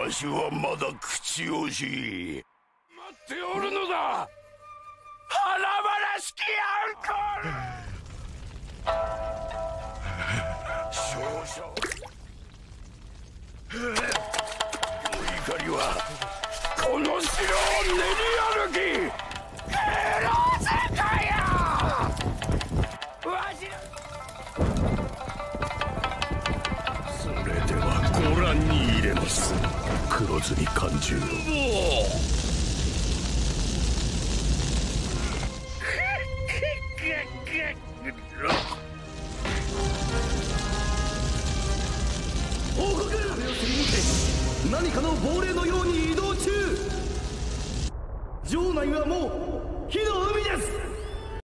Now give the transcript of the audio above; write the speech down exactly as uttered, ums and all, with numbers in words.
わしはまだ口惜しい。待っておるのだ、華々しきアンコール。少々怒りはこの城を練り歩き黒瀬かや。わしそれではご覧に入れます、黒ずみ勘十郎。 報告！壁をすり抜け何かの亡霊のように移動中。城内はもう火の海です。